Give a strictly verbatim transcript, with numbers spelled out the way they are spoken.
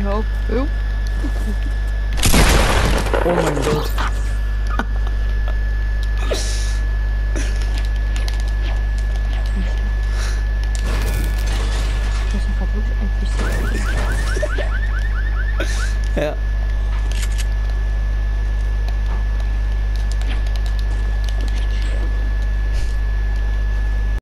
help. Oh. Oh mein Gott. Das ist kaputt. Ein Fuß. Ja.